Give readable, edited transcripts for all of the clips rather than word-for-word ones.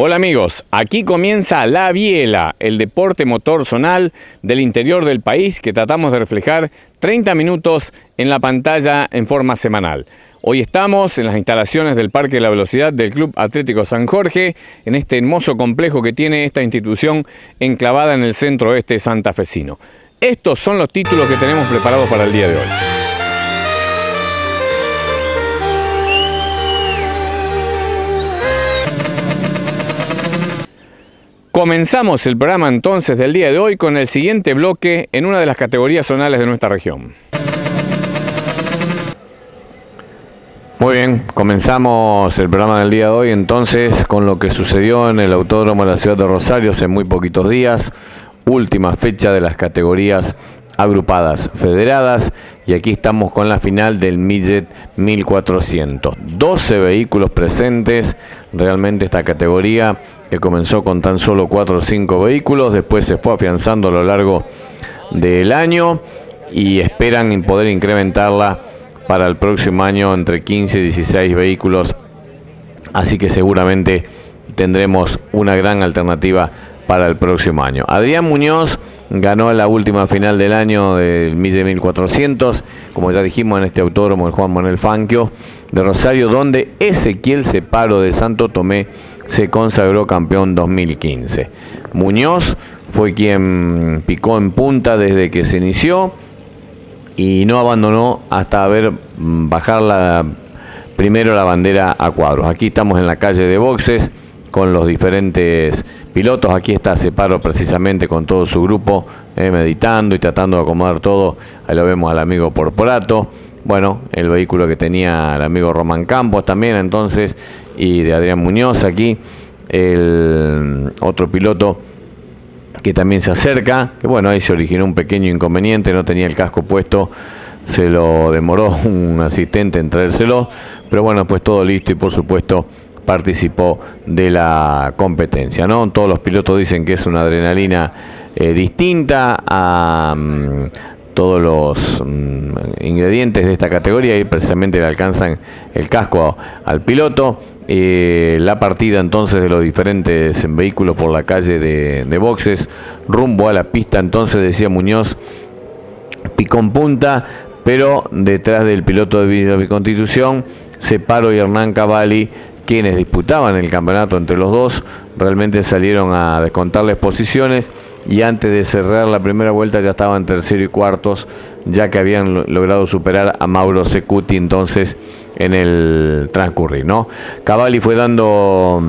Hola amigos, aquí comienza La Biela, el deporte motor zonal del interior del país que tratamos de reflejar 30 minutos en la pantalla en forma semanal. Hoy estamos en las instalaciones del Parque de la Velocidad del Club Atlético San Jorge, en este hermoso complejo que tiene esta institución enclavada en el centro oeste santafesino. Estos son los títulos que tenemos preparados para el día de hoy. Comenzamos el programa entonces del día de hoy con el siguiente bloque en una de las categorías zonales de nuestra región. Muy bien, comenzamos el programa del día de hoy entonces con lo que sucedió en el Autódromo de la Ciudad de Rosario hace muy poquitos días, última fecha de las categorías agrupadas federadas, y aquí estamos con la final del Midget 1400. 12 vehículos presentes, realmente esta categoría que comenzó con tan solo 4 o 5 vehículos, después se fue afianzando a lo largo del año y esperan poder incrementarla para el próximo año entre 15 y 16 vehículos, así que seguramente tendremos una gran alternativa para el próximo año. Adrián Muñoz ganó la última final del año del Midget 1400, como ya dijimos, en este autódromo de Juan Manuel Fangio de Rosario, donde Ezequiel Ceparo de Santo Tomé se consagró campeón 2015. Muñoz fue quien picó en punta desde que se inició y no abandonó hasta bajar primero la bandera a cuadros. Aquí estamos en la calle de boxes con los diferentes pilotos. Aquí está Ceparo precisamente con todo su grupo, meditando y tratando de acomodar todo. Ahí lo vemos al amigo Porporato. Bueno, el vehículo que tenía el amigo Román Campos también entonces, y de Adrián Muñoz aquí, el otro piloto que también se acerca, que bueno, ahí se originó un pequeño inconveniente, no tenía el casco puesto, se lo demoró un asistente en traérselo, pero bueno, pues todo listo y por supuesto participó de la competencia, ¿no? Todos los pilotos dicen que es una adrenalina distinta a todos los ingredientes de esta categoría, y precisamente le alcanzan el casco al piloto. La partida entonces de los diferentes vehículos por la calle de boxes rumbo a la pista, entonces decía Muñoz, picó en punta, pero detrás del piloto de Villa Constitución, Ceparo y Hernán Cavalli, quienes disputaban el campeonato entre los dos, realmente salieron a descontarles posiciones, y antes de cerrar la primera vuelta ya estaban tercero y cuartos, ya que habían logrado superar a Mauro Secuti entonces en el transcurrir, ¿no? Cavalli fue dando,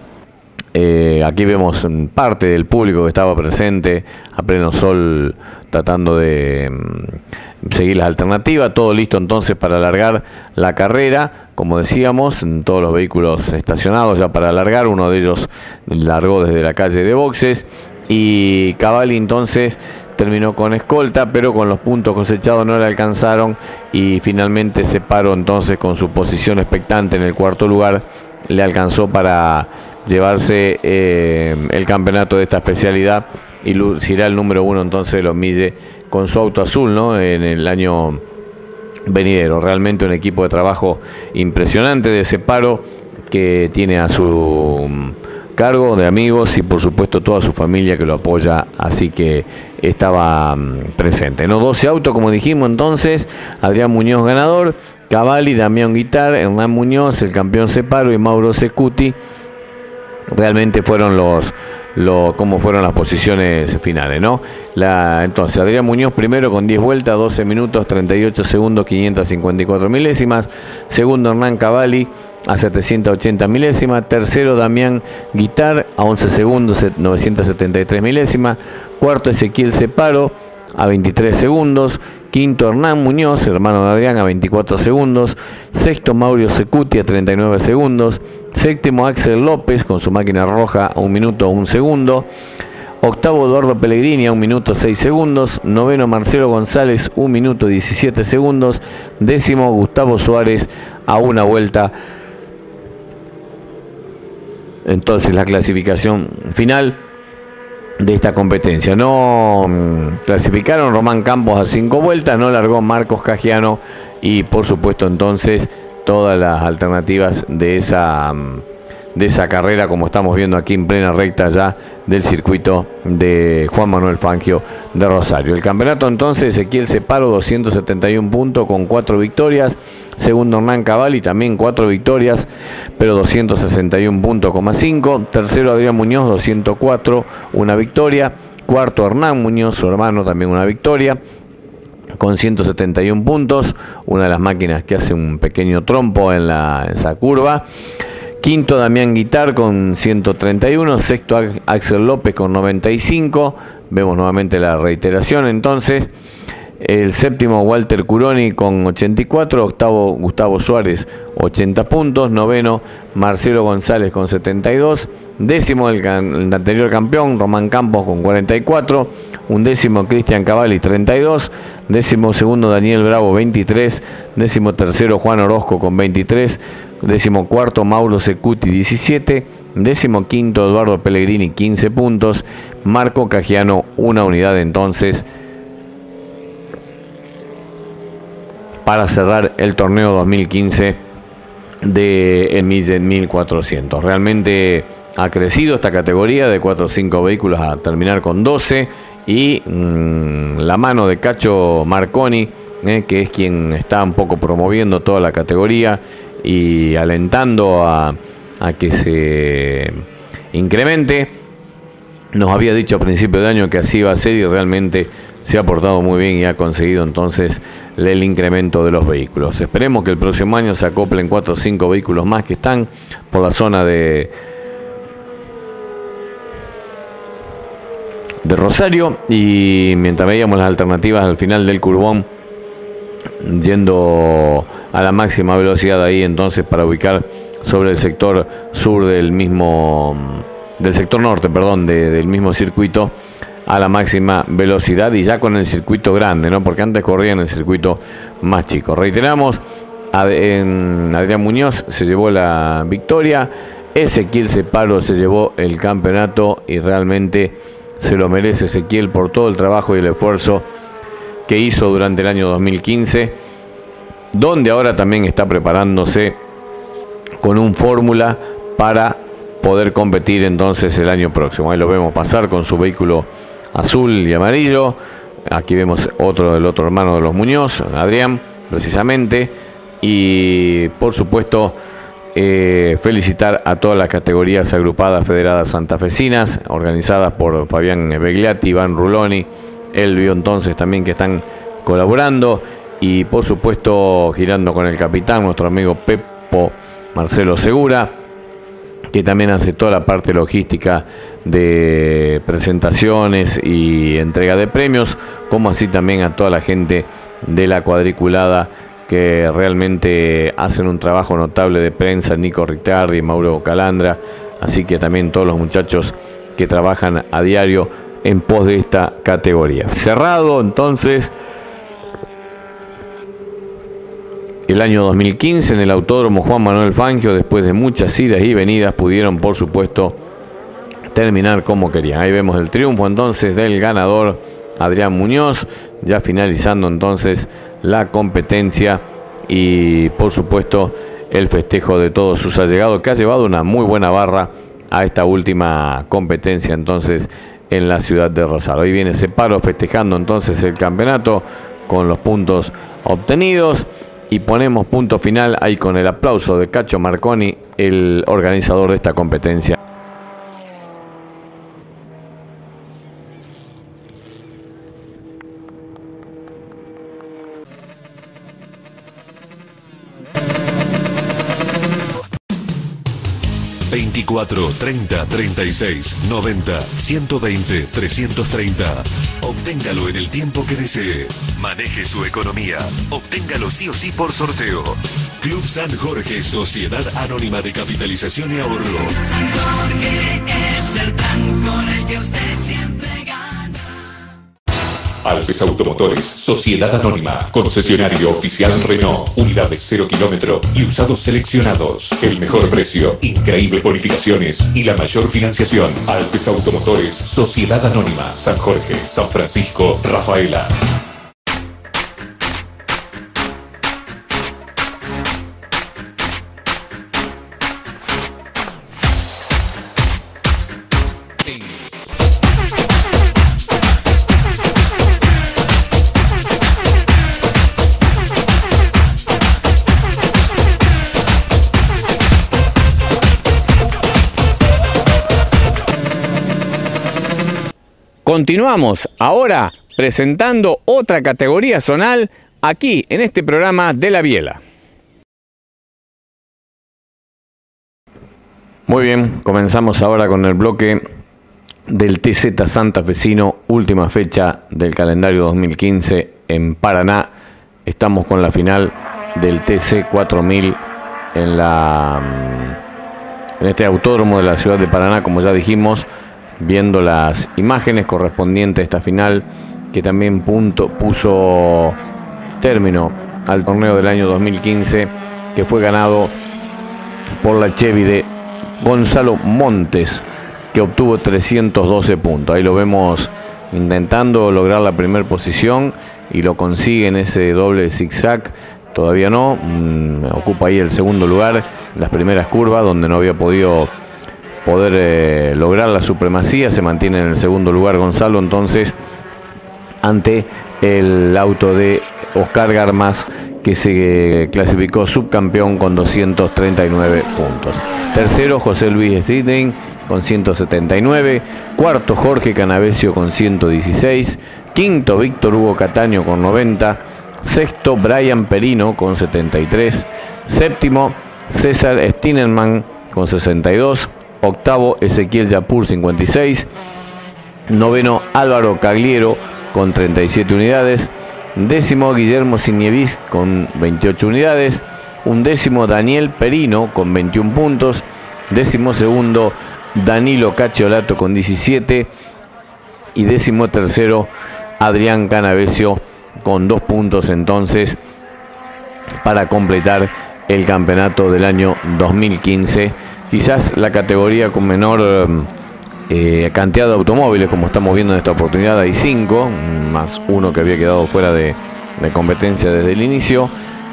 aquí vemos parte del público que estaba presente a pleno sol tratando de seguir las alternativas, todo listo entonces para alargar la carrera. Como decíamos, todos los vehículos estacionados ya para alargar, uno de ellos largó desde la calle de boxes, y Cavalli entonces terminó con escolta, pero con los puntos cosechados no le alcanzaron, y finalmente Ceparo entonces con su posición expectante en el cuarto lugar le alcanzó para llevarse el campeonato de esta especialidad, y lucirá el número 1 entonces de los Midget con su auto azul, ¿no? En el año venidero. Realmente un equipo de trabajo impresionante de Ceparo, que tiene a su cargo de amigos y por supuesto toda su familia que lo apoya, así que estaba presente, ¿no? 12 autos, como dijimos entonces, Adrián Muñoz ganador, Cavalli, Damián Guitar, Hernán Muñoz, el campeón Ceparo y Mauro Secuti. Realmente fueron cómo fueron las posiciones finales, ¿no? Entonces, Adrián Muñoz primero con 10 vueltas, 12 minutos, 38 segundos, 554 milésimas. Segundo, Hernán Cavalli a 780 milésimas. Tercero, Damián Guitar a 11 segundos, 973 milésimas. Cuarto, Ezequiel Ceparo a 23 segundos. Quinto, Hernán Muñoz, hermano de Adrián, a 24 segundos. Sexto, Mauro Secuti a 39 segundos. Séptimo, Axel López con su máquina roja a 1 minuto 1 segundo. Octavo, Eduardo Pellegrini a 1 minuto 6 segundos. Noveno, Marcelo González, 1 minuto 17 segundos. Décimo, Gustavo Suárez a 1 vuelta. Entonces la clasificación final de esta competencia. No clasificaron Román Campos a 5 vueltas, no largó Marcos Cagiano, y por supuesto entonces todas las alternativas de de esa carrera, como estamos viendo aquí en plena recta ya del circuito de Juan Manuel Fangio de Rosario. El campeonato entonces, Ezequiel Ceparo, 271 puntos con 4 victorias. Segundo, Hernán Cavalli, también 4 victorias, pero 261 puntos, 5. Tercero, Adrián Muñoz, 204, una victoria. Cuarto, Hernán Muñoz, su hermano, también una victoria, con 171 puntos, una de las máquinas que hace un pequeño trompo en esa curva. Quinto, Damián Guitar con 131, sexto, Axel López con 95, vemos nuevamente la reiteración entonces. El séptimo, Walter Curoni con 84, octavo, Gustavo Suárez, 80 puntos, noveno, Marcelo González con 72, décimo, el anterior campeón, Román Campos con 44, undécimo, Cristian Cavalli, 32, décimo segundo, Daniel Bravo, 23, décimo tercero, Juan Orozco con 23, décimo cuarto, Mauro Secuti, 17, décimo quinto, Eduardo Pellegrini, 15 puntos, Marco Cagiano, una unidad entonces, para cerrar el torneo 2015 de 1400. Realmente ha crecido esta categoría de 4 o 5 vehículos a terminar con 12 y la mano de Cacho Marconi, que es quien está un poco promoviendo toda la categoría y alentando a que se incremente. Nos había dicho a principio de año que así iba a ser y realmente se ha portado muy bien y ha conseguido entonces el incremento de los vehículos. Esperemos que el próximo año se acoplen 4 o 5 vehículos más que están por la zona de Rosario, y mientras veíamos las alternativas al final del curbón yendo a la máxima velocidad ahí entonces para ubicar sobre el sector sur del sector norte, del mismo circuito a la máxima velocidad y ya con el circuito grande, ¿no? Porque antes corría en el circuito más chico. Reiteramos, Adrián Muñoz se llevó la victoria, Ezequiel Ceparo se llevó el campeonato y realmente se lo merece Ezequiel por todo el trabajo y el esfuerzo que hizo durante el año 2015, donde ahora también está preparándose con un fórmula para poder competir entonces el año próximo. Ahí lo vemos pasar con su vehículo azul y amarillo. Aquí vemos el otro hermano de los Muñoz, Adrián, precisamente. Y por supuesto felicitar a todas las categorías agrupadas federadas santafesinas, organizadas por Fabián Begliati, Iván Ruloni, Elvio entonces también, que están colaborando, y por supuesto girando con el capitán, nuestro amigo Pepo Marcelo Segura, que también hace toda la parte logística de presentaciones y entrega de premios, como así también a toda la gente de la cuadriculada que realmente hacen un trabajo notable de prensa, Nico Ricciardi, Mauro Calandra, así que también todos los muchachos que trabajan a diario en pos de esta categoría. Cerrado entonces el año 2015 en el Autódromo Juan Manuel Fangio, después de muchas idas y venidas, pudieron por supuesto terminar como querían. Ahí vemos el triunfo entonces del ganador Adrián Muñoz, ya finalizando entonces la competencia y por supuesto el festejo de todos sus allegados, que ha llevado una muy buena barra a esta última competencia entonces en la ciudad de Rosario. Ahí viene Ceparo festejando entonces el campeonato con los puntos obtenidos. Y ponemos punto final ahí con el aplauso de Cacho Marconi, el organizador de esta competencia. ...24, 30, 36, 90, 120, 330. Obténgalo en el tiempo que desee. Maneje su economía. Obténgalo sí o sí por sorteo. Club San Jorge, Sociedad Anónima de Capitalización y Ahorro. San Jorge es el plan con el que usted siempre gana. Alpes Automotores, Sociedad Anónima, concesionario oficial Renault, unidades 0 kilómetro y usados seleccionados. El mejor precio, increíbles bonificaciones y la mayor financiación. Alpes Automotores, Sociedad Anónima, San Jorge, San Francisco, Rafaela. Continuamos ahora presentando otra categoría zonal aquí en este programa de La Biela. Muy bien, comenzamos ahora con el bloque del TZ santafesino, última fecha del calendario 2015 en Paraná. Estamos con la final del TC 4000 en este autódromo de la ciudad de Paraná, como ya dijimos, viendo las imágenes correspondientes a esta final que también puso término al torneo del año 2015, que fue ganado por la Chevy de Gonzalo Montes, que obtuvo 312 puntos. Ahí lo vemos intentando lograr la primera posición y lo consigue en ese doble zigzag. Todavía no, ocupa ahí el segundo lugar en las primeras curvas, donde no había podido lograr la supremacía. Se mantiene en el segundo lugar Gonzalo, entonces, ante el auto de Oscar Garmas, que se clasificó subcampeón con 239 puntos. Tercero, José Luis Stiding con 179. Cuarto, Jorge Canavesio con 116. Quinto, Víctor Hugo Cataño con 90. Sexto, Brian Perino con 73. Séptimo, César Stinerman con 62. Octavo, Ezequiel Yapur 56. Noveno, Álvaro Cagliero con 37 unidades. Décimo, Guillermo Sinievis con 28 unidades. Undécimo, Daniel Perino con 21 puntos. Décimo segundo, Danilo Cacciolato con 17. Y décimo tercero, Adrián Canavesio con 2 puntos entonces para completar el campeonato del año 2015. Quizás la categoría con menor cantidad de automóviles, como estamos viendo en esta oportunidad, hay 5, más uno que había quedado fuera de competencia desde el inicio.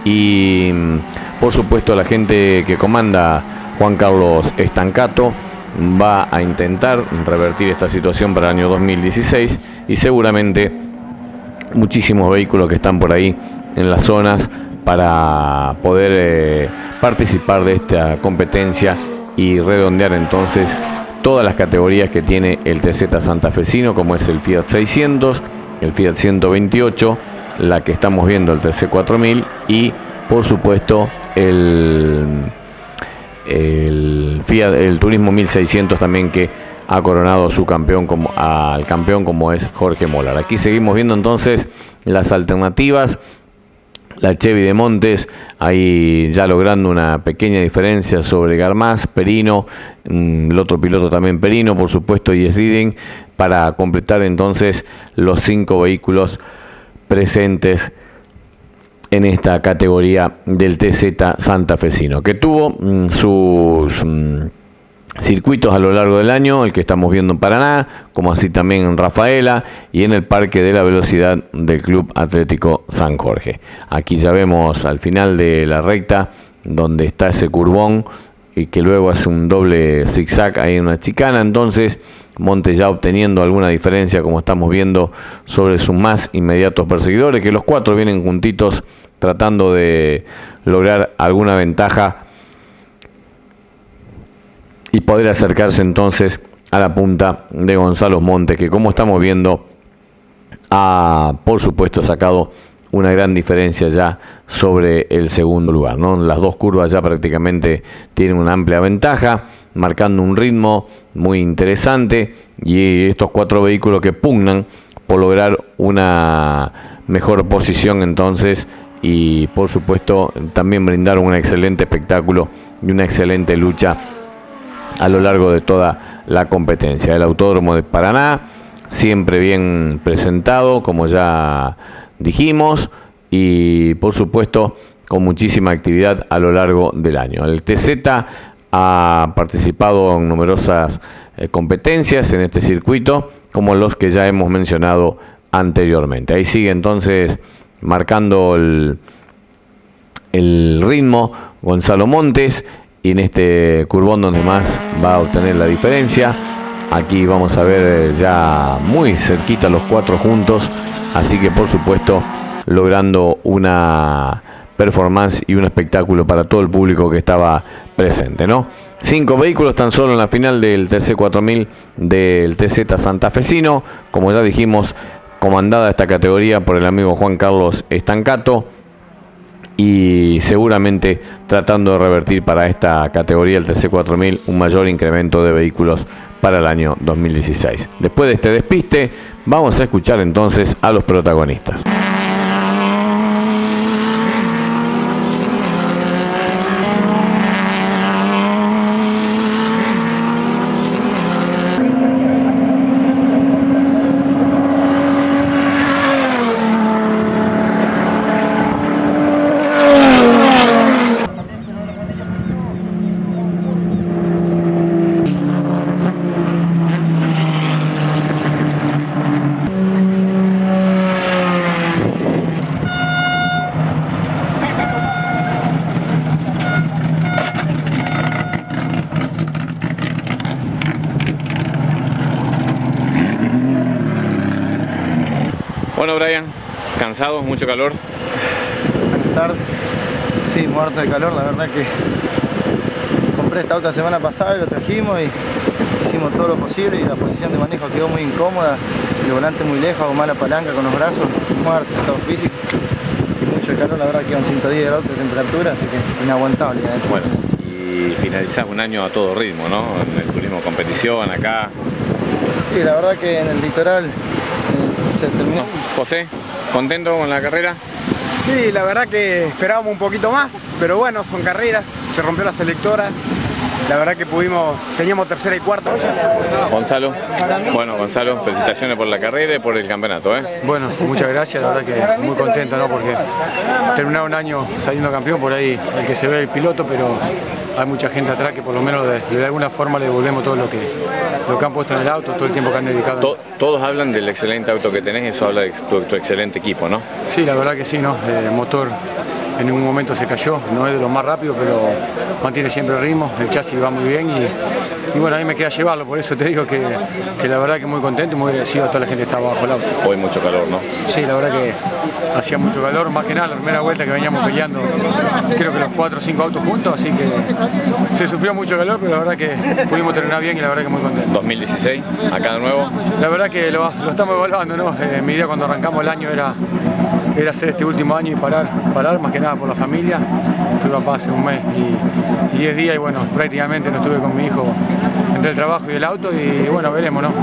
Y por supuesto la gente que comanda Juan Carlos Estancato va a intentar revertir esta situación para el año 2016, y seguramente muchísimos vehículos que están por ahí en las zonas para poder participar de esta competencia y redondear entonces todas las categorías que tiene el TZ santafesino, como es el Fiat 600, el Fiat 128, la que estamos viendo, el TC 4000, y por supuesto el Turismo 1600 también, que ha coronado su campeón al campeón, como es Jorge Molar. Aquí seguimos viendo entonces las alternativas. La Chevy de Montes ahí ya logrando una pequeña diferencia sobre Garmas, Perino, el otro piloto también Perino, por supuesto, y Stiding, para completar entonces los 5 vehículos presentes en esta categoría del TZ santafesino, que tuvo sus circuitos a lo largo del año, el que estamos viendo en Paraná, como así también en Rafaela y en el Parque de la Velocidad del Club Atlético San Jorge. Aquí ya vemos al final de la recta donde está ese curvón y que luego hace un doble zigzag ahí en una chicana. Entonces Montes ya obteniendo alguna diferencia, como estamos viendo, sobre sus más inmediatos perseguidores, que los 4 vienen juntitos tratando de lograr alguna ventaja y poder acercarse entonces a la punta de Gonzalo Montes, que, como estamos viendo, ha por supuesto sacado una gran diferencia ya sobre el segundo lugar, ¿no? Las 2 curvas ya prácticamente tienen una amplia ventaja, marcando un ritmo muy interesante, y estos 4 vehículos que pugnan por lograr una mejor posición entonces, y por supuesto también brindar un excelente espectáculo y una excelente lucha a lo largo de toda la competencia. El Autódromo de Paraná, siempre bien presentado, como ya dijimos, y por supuesto con muchísima actividad a lo largo del año. El TZ ha participado en numerosas competencias en este circuito, como los que ya hemos mencionado anteriormente. Ahí sigue entonces marcando el ritmo Gonzalo Montes, y en este curvón donde más va a obtener la diferencia. Aquí vamos a ver ya muy cerquita los 4 juntos, así que por supuesto logrando una performance y un espectáculo para todo el público que estaba presente, ¿no? 5 vehículos tan solo en la final del TC4000 del TZ santafesino, como ya dijimos, comandada esta categoría por el amigo Juan Carlos Estancato, y seguramente tratando de revertir para esta categoría, el TC4000, un mayor incremento de vehículos para el año 2016. Después de este despiste, vamos a escuchar entonces a los protagonistas. Bueno, Brian, ¿cansado? ¿Mucho calor? Buenas tardes. Sí, muerto de calor, la verdad que compré esta auto la semana pasada y lo trajimos y hicimos todo lo posible y la posición de manejo quedó muy incómoda, el volante muy lejos, hago mala palanca con los brazos, muerto, estado físico y mucho calor, la verdad que iban 110 grados de temperatura, así que inaguantable. Bueno, y finalizás un año a todo ritmo, ¿no? En el turismo competición, acá. Sí, la verdad que en el litoral se terminó. José, ¿contento con la carrera? Sí, la verdad que esperábamos un poquito más, pero bueno, son carreras, se rompió la selectora, la verdad que teníamos tercera y cuarta. Gonzalo, bueno, Gonzalo, felicitaciones por la carrera y por el campeonato, ¿eh? Bueno, muchas gracias, la verdad que muy contento, ¿no? Porque terminar un año saliendo campeón, por ahí el que se ve el piloto, pero hay mucha gente atrás que por lo menos de alguna forma le devolvemos todo lo que han puesto en el auto, todo el tiempo que han dedicado. Todos hablan del excelente auto que tenés, eso habla de tu excelente equipo, ¿no? Sí, la verdad que sí, ¿no? El motor en ningún momento se cayó, no es de lo más rápido, pero mantiene siempre el ritmo, el chasis va muy bien y bueno, a mí me queda llevarlo, por eso te digo que la verdad que muy contento y muy agradecido a toda la gente que estaba bajo el auto. Hoy mucho calor, ¿no? Sí, la verdad que hacía mucho calor, más que nada la primera vuelta que veníamos peleando, creo que los 4 o 5 autos juntos, así que se sufrió mucho calor, pero la verdad que pudimos terminar bien y la verdad que muy contento. 2016, acá de nuevo. La verdad que lo estamos evaluando, ¿no? Mi idea cuando arrancamos el año era hacer este último año y parar más que nada por la familia. Fui papá hace un mes y 10 días y bueno, prácticamente no estuve con mi hijo entre el trabajo y el auto y bueno, veremos, ¿no?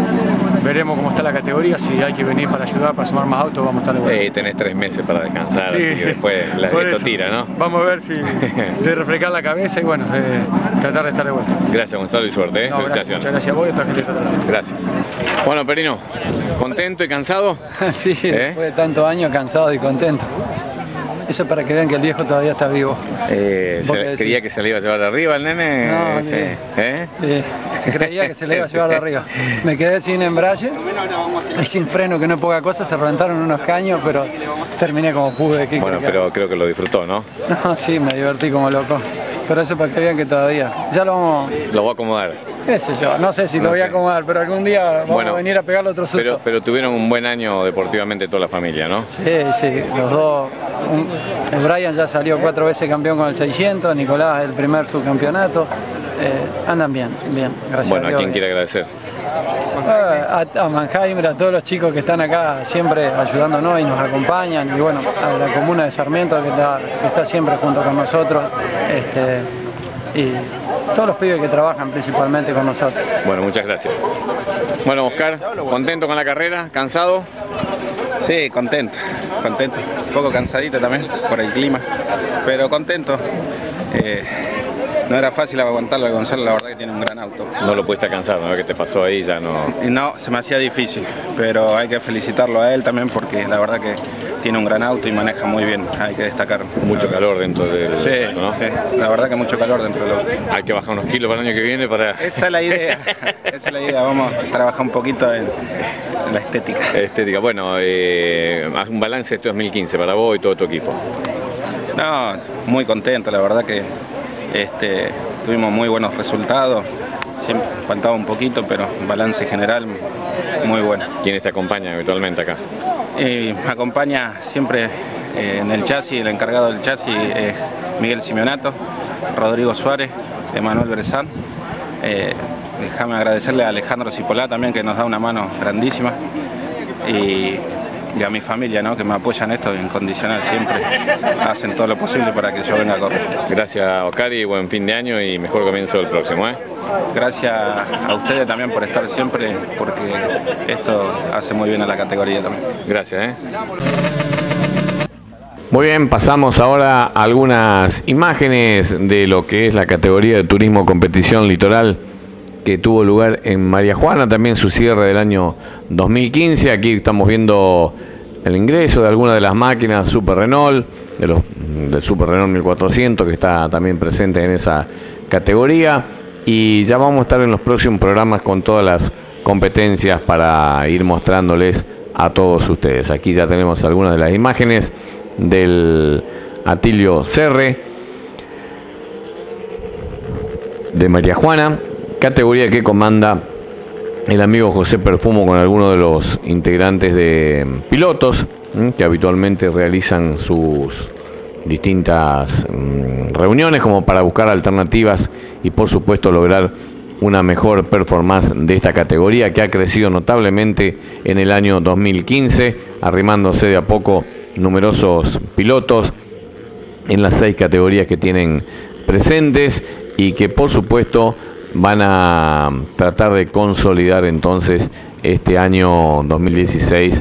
Veremos cómo está la categoría, si hay que venir para ayudar, para sumar más autos, vamos a estar de vuelta. Tenés 3 meses para descansar, sí, así que después esto tira, ¿no? Vamos a ver si de refrescar la cabeza y bueno, tratar de estar de vuelta. Gracias, Gonzalo, y suerte, ¿eh? No, felicitaciones. Muchas gracias a vos y a toda la gente que está atrás. Gracias. Bueno, Perino, ¿contento y cansado? Sí, después de tantos años cansado y contento. Eso es para que vean que el viejo todavía está vivo. ¿Creía que se le iba a llevar de arriba el nene? No, sí. Sí, se creía que se le iba a llevar de arriba. Me quedé sin embrague y sin freno, que no es poca cosa, se reventaron unos caños, pero terminé como pude. Bueno, pero creo que lo disfrutó, ¿no? No, sí, me divertí como loco. Pero eso para que vean que todavía. Ya lo vamos... Lo voy a acomodar. Qué sé yo, no sé si lo voy a acomodar, pero algún día vamos a venir a pegarle otro susto. Pero tuvieron un buen año deportivamente toda la familia, ¿no? Sí, sí, los dos. El Brian ya salió 4 veces campeón con el 600, Nicolás el primer subcampeonato. Andan bien, gracias a Dios. Bueno, ¿a quién quiere agradecer? A Mannheimer, a todos los chicos que están acá siempre ayudándonos y nos acompañan, y bueno, a la comuna de Sarmiento que está siempre junto con nosotros, y todos los pibes que trabajan principalmente con nosotros. Bueno, muchas gracias. Bueno, Oscar, ¿contento con la carrera? ¿Cansado? Sí, contento, un poco cansadito también por el clima, pero contento. No era fácil aguantarlo a Gonzalo, la verdad que tiene un gran auto. No lo pudiste cansar, ¿no? ¿Qué te pasó ahí? Ya no... No, se me hacía difícil, pero hay que felicitarlo a él también porque la verdad que tiene un gran auto y maneja muy bien, hay que destacarlo. Mucho calor dentro del... Sí, ¿no? Sí, la verdad que mucho calor dentro del auto. Hay que bajar unos kilos para el año que viene para... Esa es la idea, vamos a trabajar un poquito en la estética. Estética, bueno, haz un balance de este 2015 para vos y todo tu equipo. No, muy contento, la verdad que tuvimos muy buenos resultados, siempre faltaba un poquito, pero balance general muy bueno. ¿Quiénes te acompañan habitualmente acá? Me acompaña siempre En el chasis, el encargado del chasis es Miguel Simeonato, Rodrigo Suárez, Emanuel Brezán. Déjame agradecerle a Alejandro Cipolá también, que nos da una mano grandísima. Y a mi familia, ¿no?, que me apoyan esto incondicional, siempre hacen todo lo posible para que yo venga a correr. Gracias, Oscari, buen fin de año y mejor comienzo del próximo. Gracias a ustedes también por estar siempre, porque esto hace muy bien a la categoría también. Gracias. Muy bien, pasamos ahora a algunas imágenes de lo que es la categoría de turismo competición litoral que tuvo lugar en María Juana, también su cierre del año 2015. Aquí estamos viendo el ingreso de algunas de las máquinas Super Renault, del Super Renault 1400, que está también presente en esa categoría. Y ya vamos a estar en los próximos programas con todas las competencias para ir mostrándoles a todos ustedes. Aquí ya tenemos algunas de las imágenes del Atilio Serre de María Juana, categoría que comanda el amigo José Perfumo con algunos de los integrantes de pilotos que habitualmente realizan sus distintas reuniones como para buscar alternativas y por supuesto lograr una mejor performance de esta categoría, que ha crecido notablemente en el año 2015, arrimándose de a poco numerosos pilotos en las 6 categorías que tienen presentes y que por supuesto van a tratar de consolidar entonces este año 2016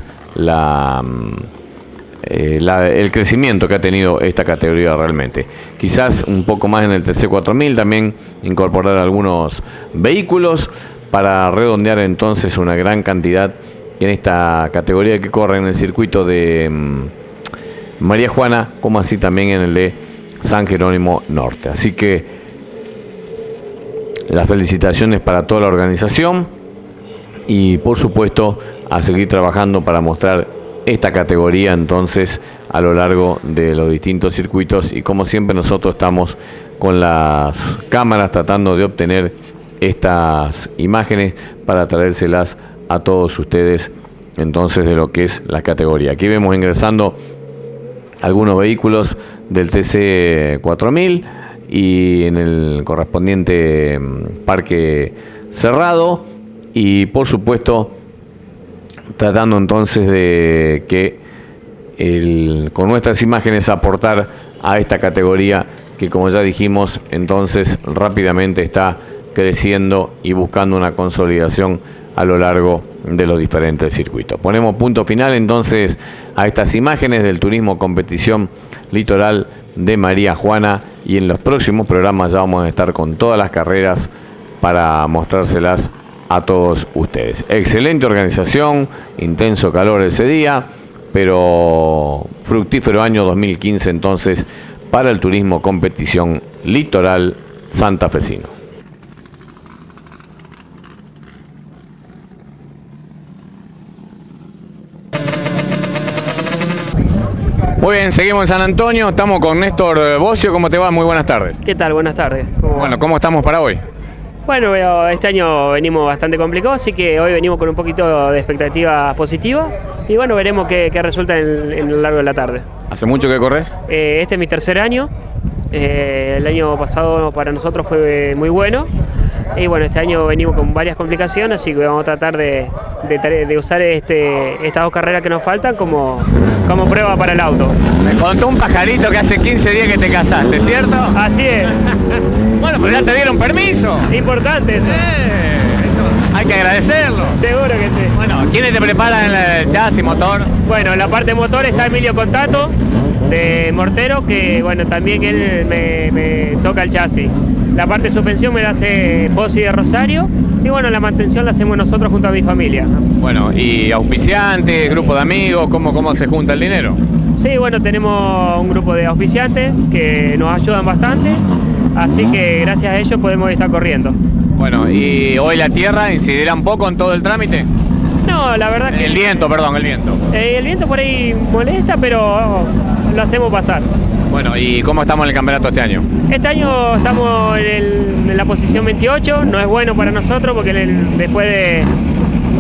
el crecimiento que ha tenido esta categoría realmente. Quizás un poco más en el TC4000, también incorporar algunos vehículos para redondear entonces una gran cantidad en esta categoría que corre en el circuito de María Juana, como así también en el de San Jerónimo Norte. Así que las felicitaciones para toda la organización y por supuesto a seguir trabajando para mostrar esta categoría entonces a lo largo de los distintos circuitos, y como siempre nosotros estamos con las cámaras tratando de obtener estas imágenes para traérselas a todos ustedes entonces de lo que es la categoría. Aquí vemos ingresando algunos vehículos del TC4000 y en el correspondiente parque cerrado, y por supuesto tratando entonces de que con nuestras imágenes aportar a esta categoría que, como ya dijimos, entonces rápidamente está creciendo y buscando una consolidación a lo largo de los diferentes circuitos. Ponemos punto final entonces a estas imágenes del turismo competición litoral de María Juana, y en los próximos programas ya vamos a estar con todas las carreras para mostrárselas a todos ustedes. Excelente organización, intenso calor ese día, pero fructífero año 2015 entonces para el turismo competición litoral santafesino. Muy bien, seguimos en San Antonio, estamos con Néstor Bocio. ¿Cómo te va? Muy buenas tardes. ¿Qué tal? Buenas tardes. ¿Cómo estamos para hoy? Bueno, este año venimos bastante complicados, así que hoy venimos con un poquito de expectativa positiva y bueno, veremos qué resulta en lo largo de la tarde. ¿Hace mucho que corres? Este es mi tercer año. El año pasado para nosotros fue muy bueno y bueno, este año venimos con varias complicaciones, así que vamos a tratar de usar estas 2 carreras que nos faltan como prueba para el auto. Me contó un pajarito que hace 15 días que te casaste, ¿cierto? Así es. Bueno, pues ya te dieron permiso. Importante eso. Hay que agradecerlo. Seguro que sí. Bueno, ¿quiénes te preparan el chasis, motor? Bueno, en la parte motor está Emilio Contato, de Mortero, que bueno, también él me toca el chasis. La parte de suspensión me la hace Pozzi de Rosario, y bueno, la mantención la hacemos nosotros junto a mi familia. Bueno, ¿y auspiciantes, grupo de amigos, cómo se junta el dinero? Sí, bueno, tenemos un grupo de auspiciantes que nos ayudan bastante, así que gracias a ellos podemos estar corriendo. Bueno, ¿y hoy la tierra incidirá un poco en todo el trámite? No, la verdad que... El viento el viento por ahí molesta, pero lo hacemos pasar. Bueno, ¿y cómo estamos en el campeonato este año? Este año estamos en la posición 28, no es bueno para nosotros porque después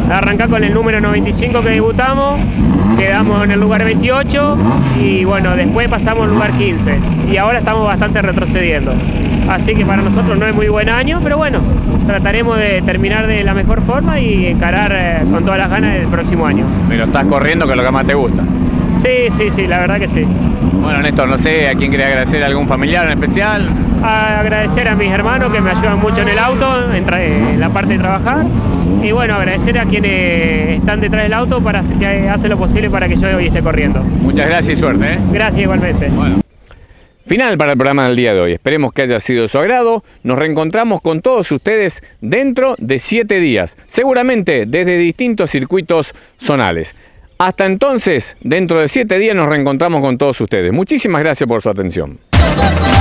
arrancar con el número 95 que debutamos, quedamos en el lugar 28 y bueno, después pasamos al lugar 15 y ahora estamos bastante retrocediendo. Así que para nosotros no es muy buen año, pero bueno, trataremos de terminar de la mejor forma y encarar con todas las ganas el próximo año. Pero estás corriendo, que es lo que más te gusta. Sí, la verdad que sí. Bueno, Néstor, no sé, ¿a quién quería agradecer? ¿A algún familiar en especial? Agradecer a mis hermanos que me ayudan mucho en el auto, en la parte de trabajar. Y bueno, agradecer a quienes están detrás del auto para que hacen lo posible para que yo hoy esté corriendo. Muchas gracias y suerte. Gracias igualmente. Bueno. Final para el programa del día de hoy. Esperemos que haya sido de su agrado. Nos reencontramos con todos ustedes dentro de 7 días, seguramente desde distintos circuitos zonales. Hasta entonces, dentro de 7 días nos reencontramos con todos ustedes. Muchísimas gracias por su atención.